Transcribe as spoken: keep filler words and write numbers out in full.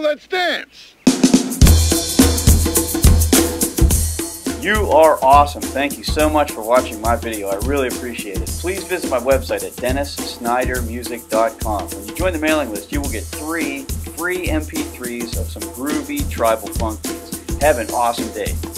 let's dance. You are awesome. Thank you so much for watching my video. I really appreciate it. Please visit my website at dennis snyder music dot com. When you join the mailing list, you will get three free M P threes of some groovy tribal funk beats. Have an awesome day.